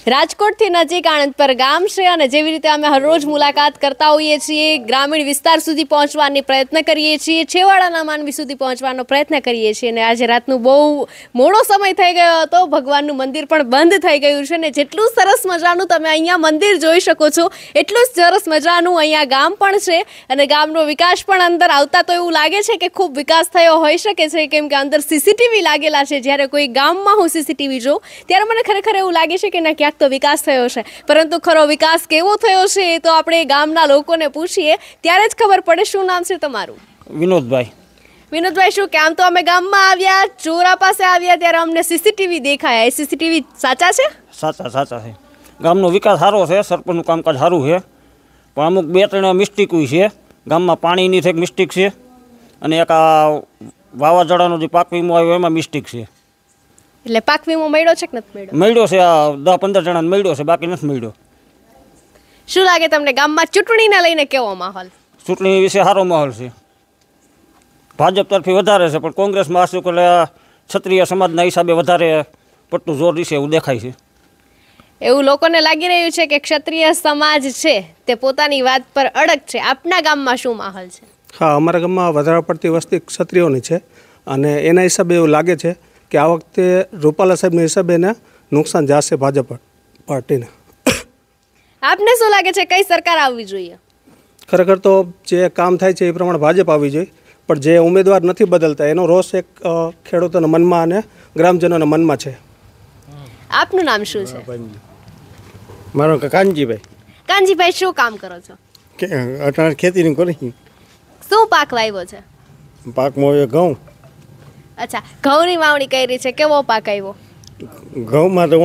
રાજકોટથી નજીક આણંદપર ગામ છે અને જેવી રીતે અમે હરરોજ મુલાકાત કરતા હોઈએ છીએ, ગ્રામીણ વિસ્તાર સુધી પહોંચવાની પ્રયત્ન કરીએ છીએ, છેવાડાના માનવી સુધી પહોંચવાનો પ્રયત્ન કરીએ છીએ અને આજે રાતનું બહુ મોડો સમય થઈ ગયો હતો, ભગવાનનું મંદિર પણ બંધ થઈ ગયું છે અને જેટલું સરસ મજાનું તમે અહીંયા મંદિર જોઈ શકો છો એટલું જ સરસ મજાનું અહીંયા ગામ પણ છે અને ગામનો વિકાસ પણ અંદર આવતા તો એવું લાગે છે કે ખૂબ વિકાસ થયો હોઈ શકે છે, કેમ કે અંદર સીસીટીવી લાગેલા છે. જ્યારે કોઈ ગામમાં હું સીસીટીવી જોઉં ત્યારે મને ખરેખર એવું લાગે છે કે ના ક્યાંક તો વિકાસ થયો છે, પરંતુ ખરો વિકાસ કેવો થયો છે એ તો આપણે ગામના લોકોને પૂછીએ ત્યારે જ ખબર પડે. શું નામ છે તમારું? વિનોદભાઈ. વિનોદભાઈ, શું કે આમ તો અમે ગામમાં આવ્યા, ચોરા પાસે આવ્યા ત્યારે અમને સીસીટીવી દેખાયા, એ સીસીટીવી સાચા છે? સાચા છે. ગામનો વિકાસ સારો છે, સરપંચનું કામકાજ સારું છે, પણ અમુક 2-3 મિસ્ટેક છે. ગામમાં પાણીની એક મિસ્ટેક છે અને એક આ વાવાઝોડાનો જે પાક વીમો આવ્યો એમાં મિસ્ટેક છે. એટલે પાક વીમો મળ્યો છે કે નથી મળ્યો? મળ્યો છે, આ 10-15 જણાને મળ્યો છે, બાકી નથી મળ્યો. શું લાગે તમને ગામમાં ચૂંટણીને લઈને કેવો માહોલ? ચૂંટણી વિશે સારો માહોલ છે. ભાજપ તરફી વધારે છે, પણ કોંગ્રેસમાં આશુ કે ક્ષત્રિય સમાજના હિસાબે વધારે પડતું જોર રહેશે એવું દેખાય છે. એવું લોકોને લાગી રહ્યું છે કે ક્ષત્રિય સમાજ છે તે પોતાની વાત પર અડગ છે. આપના ગામમાં શું માહોલ છે? હા, અમારા ગામમાં વધારે પડતી વસ્તી ક્ષત્રિયોની છે અને એના હિસાબે એવું લાગે છે કે આ વખતે રૂપાલા સાહેબના હિસાબે એને નુકસાન જશે ભાજપ પાર્ટીને. આપને શું લાગે છે કઈ સરકાર આવવી જોઈએ? ખરેખર તો જે કામ થાય છે એ પ્રમાણે ભાજપ આવવી જોઈએ, પણ જે ઉમેદવાર નથી બદલતા એનો રોષ એક ખેડૂતોના મનમાં અને ગ્રામજનોના મનમાં છે. આપનું નામ શું છે? મારો કાનજીભાઈ. કાનજીભાઈ, શું કામ કરો છો? અટાણે ખેતીનું કરી. શું પાક વાવ્યો છે? પાકમાં ઘઉં. અચ્છા, ઘઉંની વાવણી કરી છે, કેવો પાક આવ્યો? ઘઉંમાં તો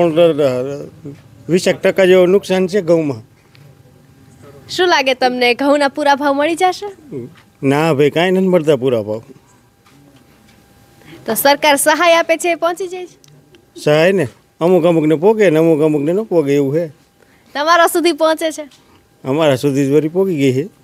20% જેવું નુકસાન છે ઘઉંમાં. શું લાગે તમને ઘઉંના પૂરા ભાવ મળી જશે? ના ભાઈ, કાંઈ નથી મળતા પૂરા ભાવ. તો સરકાર સહાય આપે છે, પહોંચી જાય છે? સહાય ને અમુકને પોગે ને અમુકને ન પોગે એવું છે. તમારા સુધી પહોંચે છે? અમારા સુધી વળી પોગી ગઈ છે.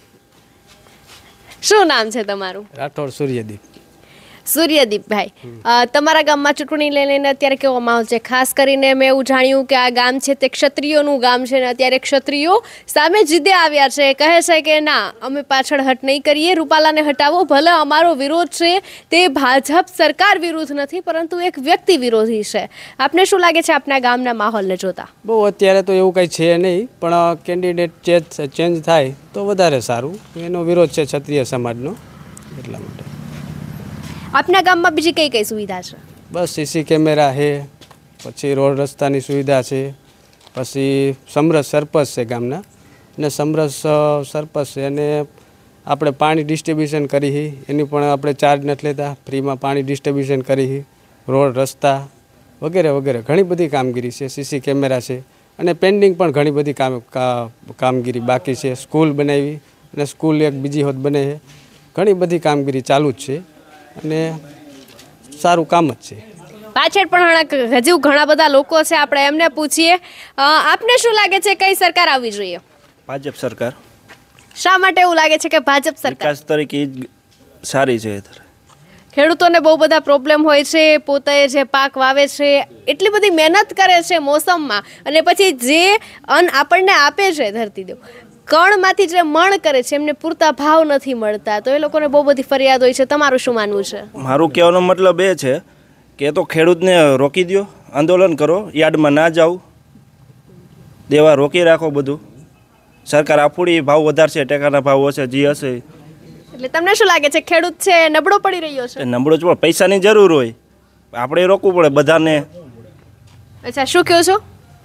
શું નામ છે તમારું? રાઠોડ સૂર્યદીપ. સૂર્યદીપભાઈ, તમારા ગામમાં ચૂંટણી લઈને અત્યારે કેવો માહોલ છે? ખાસ કરીને મેં એવું જાણ્યું કે આ ગામ છે તે ક્ષત્રિયોનું ગામ છે ને અત્યારે ક્ષત્રિયો સામે જીદે આવ્યા છે, કહે છે કે ના અમે પાછળ હટ નહીં કરીએ, રૂપાલાને હટાવો. ભલે અમારો વિરોધ છે તે ભાજપ સરકાર વિરુદ્ધ નથી, પરંતુ એક વ્યક્તિ વિરોધી છે. આપને શું લાગે છે આપના ગામના માહોલને જોતા? બહુ અત્યારે તો એવું કંઈ છે નહીં, પણ કેન્ડિડેટ ચેન્જ થાય તો વધારે સારું. એનો વિરોધ છે ક્ષત્રિય સમાજનો, એટલા માટે. આપના ગામમાં બીજી કઈ કઈ સુવિધા છે? બસ સીસી કેમેરા છે, પછી રોડ રસ્તાની સુવિધા છે, પછી સમરસ સરપંચ છે ગામના, અને સમરસ સરપંચ છે અને આપણે પાણી ડિસ્ટ્રીબ્યુશન કરી, એની પણ આપણે ચાર્જ નથી લેતા, ફ્રીમાં પાણી ડિસ્ટ્રીબ્યુશન કરી, રોડ રસ્તા વગેરે વગેરે ઘણી બધી કામગીરી છે. સીસી કેમેરા છે અને પેન્ડિંગ પણ ઘણી બધી કામગીરી બાકી છે. સ્કૂલ બનાવી અને સ્કૂલ એક બીજી હોત બને છે. ઘણી બધી કામગીરી ચાલુ જ છે અને સારું કામ જ છે. પાછળ પણ હજુ ઘણા બધા લોકો છે, આપણે એમને પૂછીએ. આપને શું લાગે છે કઈ સરકાર આવવી જોઈએ? ભાજપ સરકાર. શા માટે એવું લાગે છે કે ભાજપ સરકાર? વિકાસ તરીકે સારી છે. ખેડૂતોને બહુ બધા પ્રોબ્લેમ હોય છે, પોતે જે પાક વાવે છે એટલી બધી મહેનત કરે છે મોસમમાં અને પછી જે અન્ન આપણને આપે છે ધરતીદેવ, કણમાંથી જે મણ કરે છે એમને પૂરતા ભાવ નથી મળતા, તો એ લોકોને બહુ બધી ફરિયાદ હોય છે. તમારું શું માનવું છે? મારું કહેવાનો મતલબ એ છે કે તો ખેડૂતને રોકી દો, આંદોલન કરો, યાર્ડમાં ના જાઓ, દેવા રોકી રાખો બધું. સરકાર આપણી ભાવ વધારશે, ટેકાના ભાવ હશે જે હશે. એટલે તમને શું લાગે છે ખેડૂત છે નબળો પડી રહ્યો છે? નબળો જ પણ પૈસાની જરૂર હોય, આપણે રોકવું પડે બધાને. અચ્છા, શું કહો છો?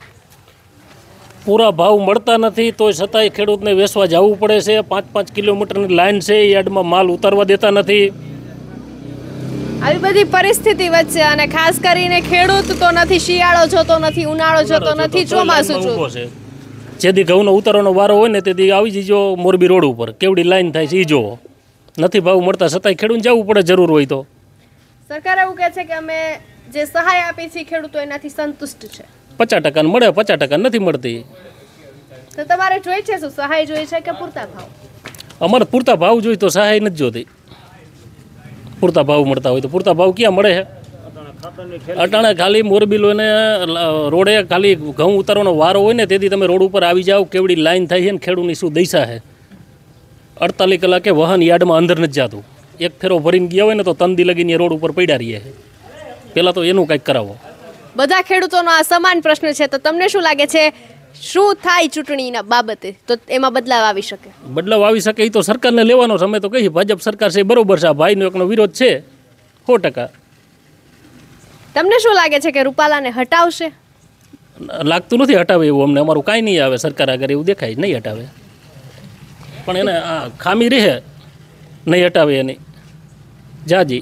પૂરા ભાવ મળતા નથી તો છતાંય ખેડૂતને વેચવા જવું પડે છે. 5-5 કિલોમીટરની લાઈન છે, યાર્ડમાં માલ ઉતારવા દેતા નથી. આવી બધી પરિસ્થિતિ વચ્ચે અને ખાસ કરીને ખેડૂત તો નથી શિયાળો જોતો, નથી ઉનાળો જોતો, નથી ચોમાસું જોતો છે. જેથી ઘઉંનો ઉતારવાનો વારો હોય ને તેથી આવી જજો મોરબી રોડ ઉપર કેવડી લાઈન થાય છે એ જોવો. નથી ભાવ મળતા છતાંય ખેડૂત જવું પડે જરૂર હોય તો. સરકાર એવું કહે છે કે અમે જે સહાય આપી છે ખેડૂતો એનાથી સંતુષ્ટ છે. 50% મળે, 50% નથી મળતી. તો તમારે જોઈએ છે શું સહાય જોઈએ છે કે પૂરતા ભાવ? અમારે પૂરતા ભાવ જોઈએ તો સહાય નથી જોતી. પૂરતા ભાવ મળતા હોય તો પૂરતા ભાવ ક્યાં મળે છે? અટાણે ખાલી મોરબી લોને રોડે ખાલી ઘઉં ઉતારવાનો વારો હોય ને તેથી તમે રોડ ઉપર આવી જાઓ કેવડી લાઈન થાય છે ને ખેડૂતની શું દશા છે. 48 કલાકે વાહન યાર્ડમાં અંદર નથી જતું. એક ફેરો ભરીને ગયા હોય ને તો તંદી લગીને રોડ ઉપર પડ્યા રહીએ છે. પહેલાં તો એનું કંઈક કરાવો. બધા ખેડૂતોનો આ સમાન પ્રશ્ન છે, તો તમને શું લાગે છે શું થાય ચૂંટણીના બાબતે તો એમાં બદલાવ આવી શકે? બદલાવ આવી શકે એ તો સરકારને લેવાનો સમય તો કહીએ ભાજપ સરકાર છે બરોબર છે. આ ભાઈનો એકનો વિરોધ છે 100%. તમને શું લાગે છે કે રૂપાલાને હટાવશે? લાગતું નથી હટાવે એવું અમને. અમારું કાંઈ નહીં આવે સરકાર આગળ એવું દેખાય નહીં હટાવે, પણ એને આ ખામી રહે નહીં હટાવે એની જાજી.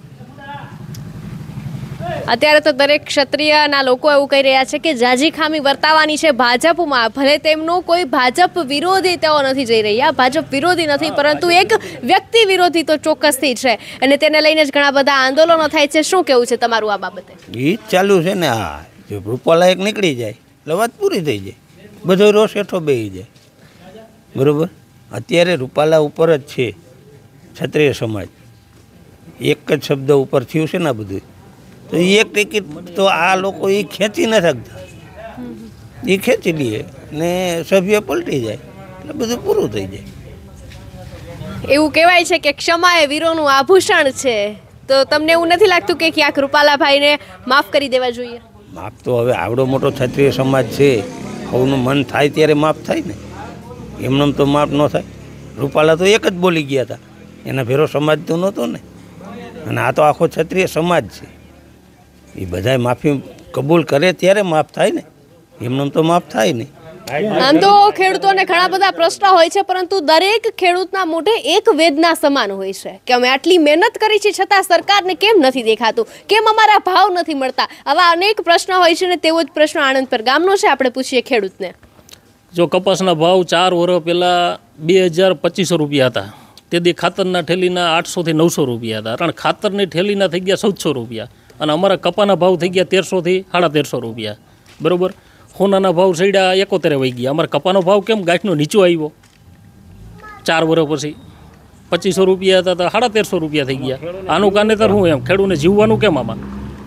અત્યારે તો દરેક ક્ષત્રિયના લોકો એવું કહી રહ્યા છે કે જાજી ખામી વર્તાવાની છે ભાજપમાં. ભલે તેમનો કોઈ ભાજપ વિરોધી તેઓ નથી જઈ રહ્યા, ભાજપ વિરોધી નથી, પરંતુ એક વ્યક્તિ વિરોધી તો ચોક્કસથી છે અને તેને લઈને જ ઘણા બધા આંદોલનો થાય છે. શું કેવું છે તમારું આ બાબતે? એ ચાલુ છે ને. આ જો રૂપાલા એક નીકળી જાય એટલે વાત પૂરી થઈ જાય, બધો રોષ હેઠો બેસી જાય. બરાબર. અત્યારે રૂપાલા ઉપર જ છે ક્ષત્રિય સમાજ, એક જ શબ્દ ઉપર થયું છે ને બધું. તો એક ટિકિટ તો આ લોકો એ ખેંચી ન શકતા, એ ખેંચી લે ને સભ્ય પલટી જાય એટલે બધું પૂરું થઈ જાય. એવું કહેવાય છે કે ક્ષમા એ વીરોનું આભૂષણ છે, તો તમને એવું નથી લાગતું કે ક્યાંક રૂપાલાભાઈને માફ કરી દેવા જોઈએ? માફ તો હવે આવડો મોટો ક્ષત્રિય સમાજ છે, સૌનું મન થાય ત્યારે માફ થાય ને, એમનેમ તો માફ ન થાય. રૂપાલા તો એક જ બોલી ગયા હતા, એના ભેરો સમાજ તો નહોતો ને, અને આ તો આખો ક્ષત્રિય સમાજ છે. એ બધાય માફી કબૂલ કરે ત્યારે માફ થાય ને, એમનેમ તો માફ થાય નહીં. આમ તો ખેડૂતોને ઘણા બધા પ્રશ્ન હોય છે, પરંતુ દરેક ખેડૂતના મોઢે એક વેદના સમાન હોય છે કે અમે આટલી મહેનત કરી છે છતાં સરકારને કેમ નથી દેખાતું, કેમ અમારા ભાવ નથી મળતા. આવા અનેક પ્રશ્ન હોય છે ને તેવો જ પ્રશ્ન આણંદપર ગામનો છે. આપણે પૂછીએ ખેડૂતને. જો કપાસના ભાવ 4 વર્ષ પહેલાં 2250 રૂપિયા હતા, તેથી ખાતરના ઠેલીના 800 થી 900 રૂપિયા હતા, કારણ ખાતરની ઠેલીના થઈ ગયા 1400 રૂપિયા, અને અમારા કપાના ભાવ થઈ ગયા 1300 થી 1350 રૂપિયા. બરાબર. સોનાના ભાવ સડ્યા 71 વહી ગયા. અમારા કપાનો ભાવ કેમ ગાંઠનો નીચો આવ્યો? 4 વર્ષ પછી 2500 રૂપિયા હતા તો 1350 રૂપિયા થઈ ગયા. આનું કારણે તો શું એમ ખેડૂતને જીવવાનું કેમ આમાં?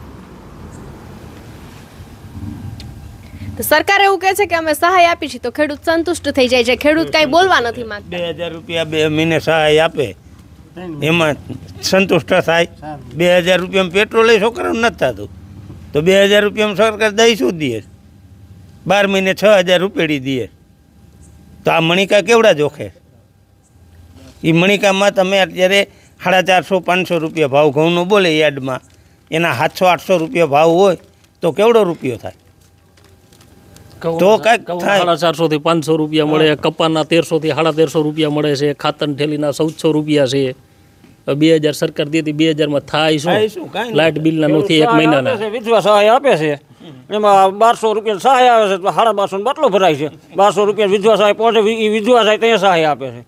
તો સરકાર એવું કહે છે કે અમે સહાય આપી છે તો ખેડૂત સંતુષ્ટ થઈ જાય છે, ખેડૂત કાંઈ બોલવા નથી માંગતા. 2000 રૂપિયા 2 મહિને સહાય આપે એમાં સંતુષ્ટ થાય. 2000 રૂપિયામાં પેટ્રોલ છોકરાને નથી થતું તો 2000 રૂપિયામાં સરકાર દઈ શું દે? 12 મહિને 6000 રૂપિયા દે. તો આ મણિકા કેવડા જોખે? એ મણિકામાં તમે અત્યારે 450-500 રૂપિયા ભાવ ઘઉંનો બોલે યાર્ડમાં, એના 700-800 રૂપિયા ભાવ હોય તો કેવડો રૂપિયો થાય? તો કાંઈક થાય. 450 થી 500 રૂપિયા મળે, કપાના 1300 થી 1350 રૂપિયા મળે છે, ખાતરની ઠેલીના 1400 રૂપિયા છે. 2000 સરકાર દેતી, 2000 માં થાય શું? લાઇટ બિલના નથી એક મહિનાના. વિધવા સહાય આપે છે, એમાં 1200 રૂપિયા સહાય આવે છે, 1250 બાટલો ભરાય છે. 1200 રૂપિયા વિધવા સહાય પહોંચે, એ વિધવા સહાય ત્યાં સહાય આપે છે.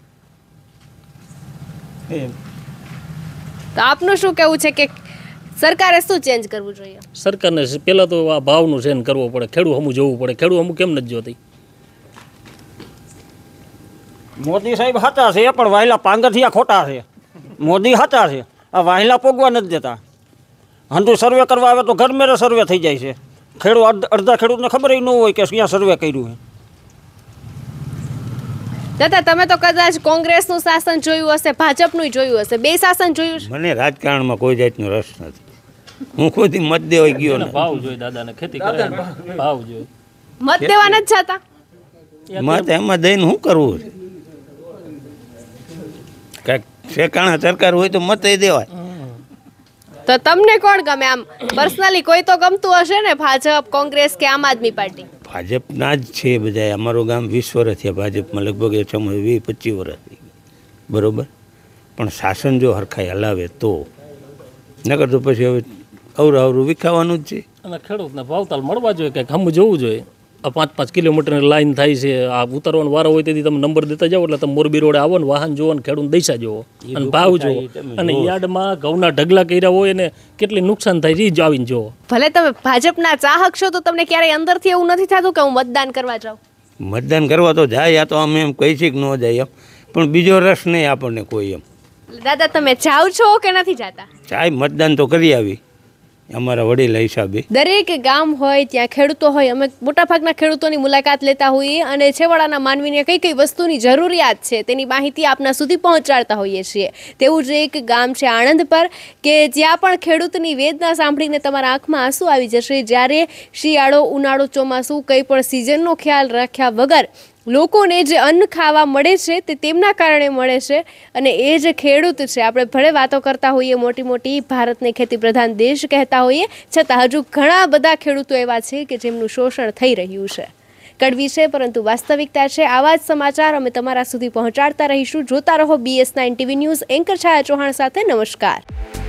તો આપનું શું કહેવું છે કે સરકારે શું ચેન્જ કરવું જોઈએ? સરકારને પહેલાં તો આ ભાવનું ચેન્જ કરવો પડે, ખેડૂત હમું જોવું પડે. ખેડૂત હમું કેમ નથી જોતી? મોદી સાહેબ સાચા છે પણ વાયલા પાંગરથી ખોટા છે. મોદી સાચા છે, આ વાયલા પોગવા નથી દેતા. હંધુ સર્વે કરવા આવે તો ઘરમેરે સર્વે થઈ જાય છે. ખેડૂત અડધા ખેડૂતને ખબર ન હોય કે ક્યાં સર્વે કર્યું છે. દાદા, તમે તો કદાચ કોંગ્રેસનું શાસન જોયું હશે, ભાજપનું જોયું હશે, બે શાસન જોયું છે? મને રાજકારણમાં કોઈ જાતનો રસ નથી. હું ખુદ મત દેવા ગયો ને. ભાવ જોઈએ દાદાને, ખેતી કરે ભાવ જોઈએ. મત દેવા નથી જતા? મત એમાં દઈને શું કરવું? કાંઈક ઠેકાણા સરકાર હોય તો મત એ દેવાય. તો તમને કોણ ગમે? આમ પર્સનલી કોઈ તો ગમતું હશે ને, ભાજપ, કોંગ્રેસ કે આમ આદમી પાર્ટી? ભાજપના જ છે બધા. અમારું ગામ 20 વર્ષ થયા ભાજપમાં, લગભગ 20-25 વર્ષ થઈ ગયા. બરાબર. પણ શાસન જો હરખાઈ હલાવે તો, નકર તો પછી હવે અવરું વિખાવાનું જ છે. અને ખેડૂતને ભાવતાલ મળવા જોઈએ, કંઈક હમ જોવું જોઈએ. આ 5-5 કિલોમીટરની લાઈન થાય છે, આ ઉતારવાનો વારો હોય તેથી તમે નંબર દેતા જાઓ એટલે તમે મોરબી રોડે આવો ને વાહન જોવો ને ખેડૂત દૈસા જોવો અને ભાવ જોવો. અને યાર્ડમાં ઘઉંના ઢગલા કર્યા હોય ને કેટલી નુકસાન થાય છે એ આવીને જોવો. ભલે તમે ભાજપના ચાહક છો તો તમને ક્યારેય અંદરથી એવું નથી થતું કે હું મતદાન કરવા જાઉં? મતદાન કરવા તો જાય, આ તો અમે એમ કહી છીએ કે ન જાય એમ, પણ બીજો રસ નહીં આપણને કોઈ એમ. દાદા, તમે જાઓ છો કે નથી જતા? ચાય મતદાન તો કરી આવી, અમારા વડીલા હિસાબે. દરેક ગામ હોય ત્યાં ખેડૂતો હોય, અમે મોટાભાગના ખેડૂતોની મુલાકાત લેતા હોઈએ અને છેવાડાના માનવીને કઈ કઈ વસ્તુની જરૂરિયાત છે તેની માહિતી આપના સુધી પહોંચાડતા હોઈએ છીએ. તેવું જ એક ગામ છે આણંદ પર કે જ્યાં પણ ખેડૂતની વેદના સાંભળીને તમારા આંખમાં આંસુ આવી જશે. જ્યારે શિયાળો, ઉનાળો, ચોમાસું કંઈ પણ સિઝનનો ખ્યાલ રાખ્યા વગર લોકોને જે અન્ન ખાવા મળે છે તે તેમના કારણે મળે છે અને એ જ ખેડૂત છે. આપણે ભલે વાતો કરતા હોઈએ મોટી મોટી, ભારતને ખેતી પ્રધાન દેશ કહેતા હોઈએ, છતાં હજુ ઘણા બધા ખેડૂતો એવા છે કે જેમનું શોષણ થઈ રહ્યું છે. કડવી છે પરંતુ વાસ્તવિકતા છે. આવા જ સમાચાર અમે તમારા સુધી પહોંચાડતા રહીશું. જોતા રહો BS9 TV news. Anchor Chhaya Chauhan સાથે. નમસ્કાર.